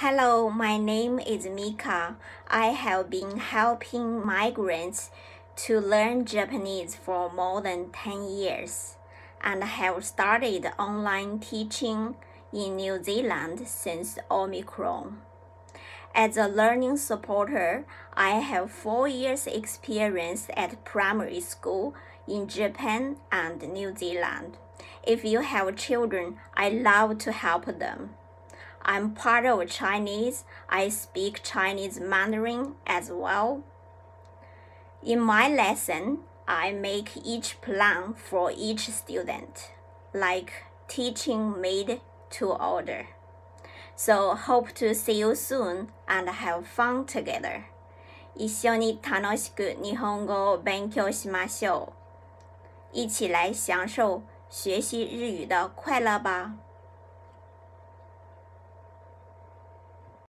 Hello, my name is Mika. I have been helping migrants to learn Japanese for more than 10 years and have started online teaching in New Zealand since Omicron. As a learning supporter, I have 4 years experience at primary school in Japan and New Zealand. If you have children, I love to help them. I'm part of Chinese. I speak Chinese Mandarin as well. In my lesson, I make each plan for each student, like teaching made to order. So hope to see you soon and have fun together. 一緒に楽しく日本語を勉強しましょう。一起来享受学习日语的快乐吧。